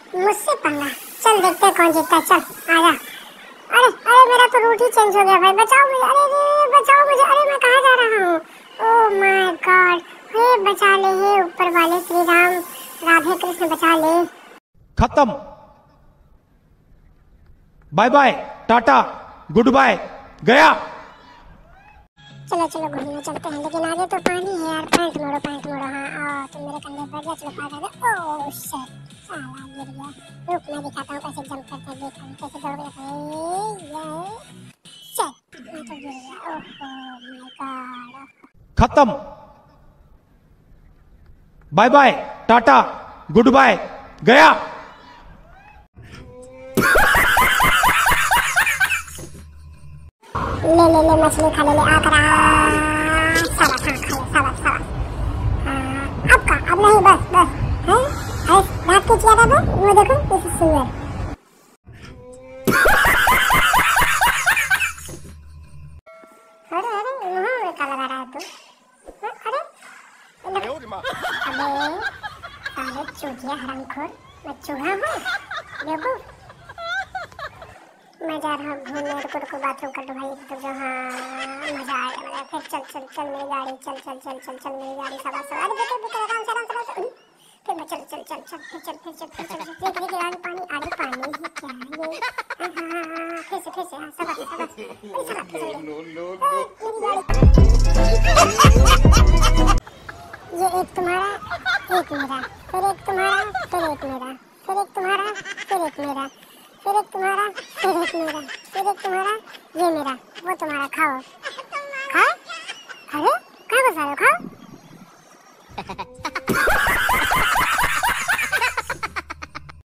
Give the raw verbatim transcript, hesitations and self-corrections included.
मुझसे पंगा, चल देखते हैं कौन जीतता है, चल आजा। अरे अरे मेरा तो रूट ही चेंज हो गया भाई, बचाओ मुझे, अरे रे बचाओ मुझे, अरे मैं कहाँ जा रहा हूँ? ओह माय गॉड, हे बचा ले, हे ऊपर वाले श्री राम राधे कृष्ण बचा ले। खत्म, bye bye, tata, goodbye, गया। चलो चलो घूमने चलते हैं, लेकिन आगे तो पानी है यार, पैंट मोड़ो पैंट मोड़ो। हाँ आओ तुम मेरे कंधे पर जा, चलो पार कर। ओह शिट, साला गिर गया। रुक मैं दिखाता हूँ कैसे जंप करते हैं, देखो कैसे दौड़ रहे हैं। शिट मैं तो गिर गया, ओह माय गॉड। खत्म, bye bye, tata, goodbye, गया। ले ले ले मछली खा ले, ले आकर आ शाबाश, हाँ खा ले, शाबाश शाबाश। अब का अब नहीं, बस बस है। अरे रात के चिया था वो देखो, इस सुअर। अरे अरे मुंह में क्या लगा रहा है तू? अरे अबे साले चूतिया हरामखोर, मैं चूहा हूँ बेवकूफ। मैं जा रहा हूँ घूमने, रुको रुको बाथरूम कर लो भाई, तो जो हाँ मजा आएगा मजा। फिर चल चल चल मेरी गाड़ी, चल चल चल चल चल मेरी गाड़ी, शाबाश शाबाश। अरे बेटे बेटे आराम से आराम से आराम से। फिर मैं चल चल चल चल फिर चल फिर चल फिर चल देख देख आगे पानी, आगे पानी ही क्या है ये? हाँ हाँ हाँ फिर से फिर से, हाँ शाबाश शाबाश। अरे चला फिर ये एक तुम्हारा एक मेरा, फिर एक तुम्हारा फिर एक मेरा, फिर एक तुम्हारा फिर एक मेरा, फिर एक तुम्हारा फिर एक मेरा, फिर एक तुम्हारा ये मेरा, वो तुम्हारा। खाओ खाओ, अरे कहाँ घुसा रहे हो, खाओ।